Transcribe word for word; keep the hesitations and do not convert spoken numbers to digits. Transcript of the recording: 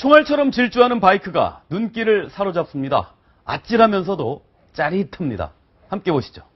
총알처럼 질주하는 바이크가 눈길을 사로잡습니다. 아찔하면서도 짜릿합니다. 함께 보시죠.